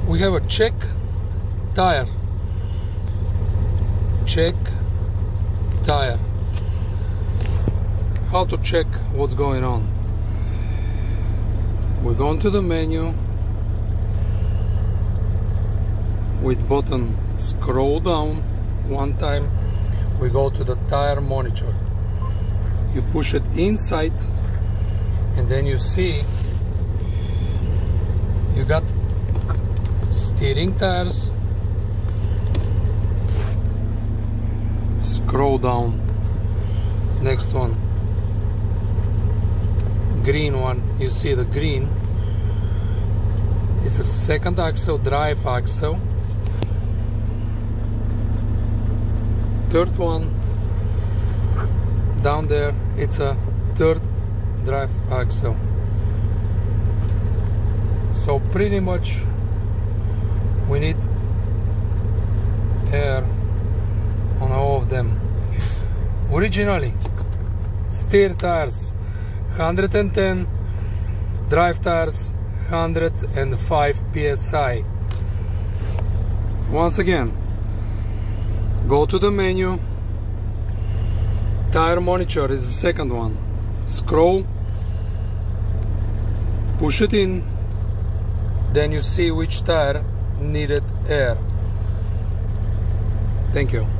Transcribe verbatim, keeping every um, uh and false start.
We have a check tire. Check tire. How to check what's going on? We go into the menu with button scroll down one time. We go to the tire monitor. You push it inside and then you see you got steering tires. Scroll down. Next one, green one. You see the green is the second axle, drive axle. Third one down there, it's a third drive axle. So pretty much we need air on all of them. Originally, steer tires one hundred ten, drive tires one hundred five P S I. Once again, go to the menu. Tire monitor is the second one. Scroll, push it in, then you see which tire needed air. Thank you.